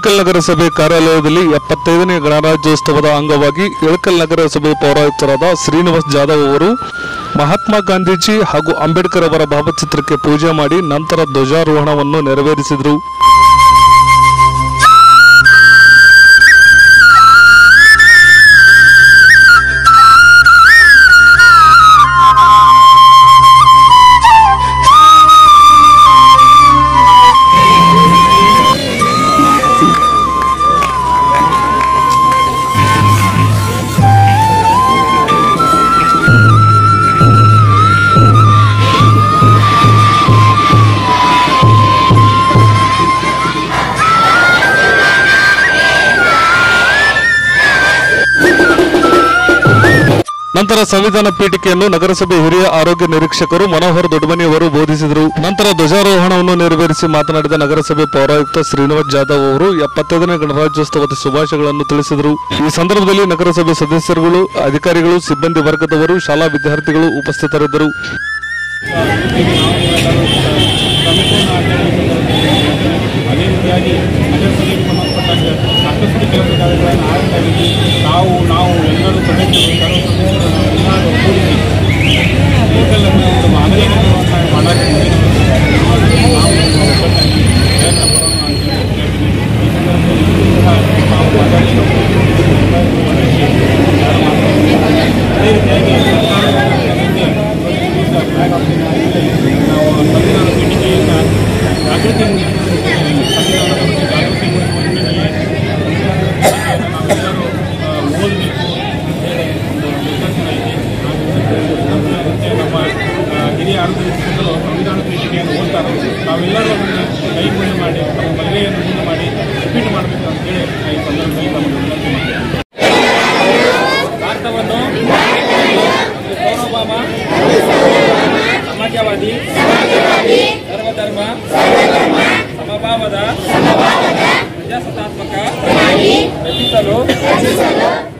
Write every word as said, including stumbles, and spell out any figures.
ಇಳಕಲ್ ನಗರಸಭೆ ಕಾರ್ಯಾಲಯದಲ್ಲಿ ಎಪ್ಪತ್ತೈದನೇ ಗಣರಾಜ್ಯೋತ್ಸವದ ಅಂಗವಾಗಿ ಇಳಕಲ್ ನಗರಸಭೆ ಪೌರಾಯುಕ್ತರಾದ ಶ್ರೀನಿವಾಸ್ ಜಾಧವ್ ಅವರು ಮಹಾತ್ಮ ಗಾಂಧೀಜಿ ಹಾಗೂ ಅಂಬೇಡ್ಕರ್ ಅವರ ಭಾವಚಿತ್ರಕ್ಕೆ ಪೂಜೆ ಮಾಡಿ ನಂತರ ಧ್ವಜಾರೋಹಣವನ್ನು ನೆರವೇರಿಸಿದರು. ನಂತರ ಸಂವಿಧಾನ ಪೀಠಿಕೆಯನ್ನು ನಗರಸಭೆ ಹಿರಿಯ ಆರೋಗ್ಯ ನಿರೀಕ್ಷಕರು ಮನೋಹರ್ ದೊಡ್ಡಮನಿ ಅವರು ಬೋಧಿಸಿದರು. ನಂತರ ಧ್ವಜಾರೋಹಣವನ್ನು ನೆರವೇರಿಸಿ ಮಾತನಾಡಿದ ನಗರಸಭೆ ಪೌರಾಯುಕ್ತ ಶ್ರೀನಿವಾಸ್ ಜಾಧವ್ ಅವರು ಎಪ್ಪತ್ತೈದನೇ ಗಣರಾಜ್ಯೋತ್ಸವದ ಶುಭಾಶಯಗಳನ್ನು ತಿಳಿಸಿದರು. ಈ ಸಂದರ್ಭದಲ್ಲಿ ನಗರಸಭೆ ಸದಸ್ಯರುಗಳು, ಅಧಿಕಾರಿಗಳು, ಸಿಬ್ಬಂದಿ ವರ್ಗದವರು, ಶಾಲಾ ವಿದ್ಯಾರ್ಥಿಗಳು ಉಪಸ್ಥಿತರಿದ್ದರು. ಅದೇ ರೀತಿಯಾಗಿ ನಗರಸಭೆಗೆ ಸಂಬಂಧಪಟ್ಟಂತೆ ಸಾಕಷ್ಟು ಕೆಲಸ ಕಾರ್ಯಗಳನ್ನು ಆರಂಭವಾಗಿದ್ದು ನಾವು ನಾವು ಎಲ್ಲರೂ ಸದಸ್ಯರು ಎಲ್ಲರೂ ಕೂಡಿಸಿ ಇಳಕಲ್ಲನ್ನು ಒಂದು ಮಾದರಿ ನಗರವನ್ನು ಮಾಡಲಾಗಿದೆ. ನಾವು ಒಟ್ಟಾಗಿ ಪ್ರಯತ್ನ ಪಡೋಣ ಅಂತ ಹೇಳ್ತೀನಿ. ಈ ಸಂದರ್ಭದಲ್ಲಿ ನಾವು ಮಾದರಿ ಅದೇ ರೀತಿಯಾಗಿ ಫ್ಲಾಗ್ ಆಫ್ ನಾವು ಸಂವಿಧಾನ ಪೀಠಿಕೆಯನ್ನು ಜಾಗೃತಿ ಸಂವಿಧಾನದ ಬಗ್ಗೆ ಜಾಗೃತಿ ಮೂಡಿಸುವ ನಾವೆಲ್ಲರೂ ಓದಬೇಕು ಅಂತೇಳಿ ಒಂದು ನಿರ್ದೇಶನ ಇದೆ. ಮತ್ತೆ ನಮ್ಮ ಹಿರಿಯ ಆರೋಗ್ಯ ಶಿಕ್ಷಕರು ಸಂವಿಧಾನ ಪೀಠಿಕೆಯನ್ನು ಓದ್ತಾರೆ. ನಾವೆಲ್ಲರೂ ಅದನ್ನು ಕೈ ಮುಂದೆ ಮಾಡಿ ನಮ್ಮ ಬಲಗೈಯನ್ನು ಮುಂದೆ ಮಾಡಿ ರಿಪೀಟ್ ಮಾಡಬೇಕು ಅಂತೇಳಿ ಈ ಸಂದರ್ಭದಲ್ಲಿ ನಮಗೆ ವಿನಂತಿ ಮಾಡ್ತೀವಿ. ಭಾರತವನ್ನು ಸಾರ್ವಭೌಮ ಸಮಾಜವಾದಿ ಸರ್ವಧರ್ಮ ಸಮಭಾವದ ಪ್ರಜಾಸತ್ತಾತ್ಮಕ ರಚಿಸಲು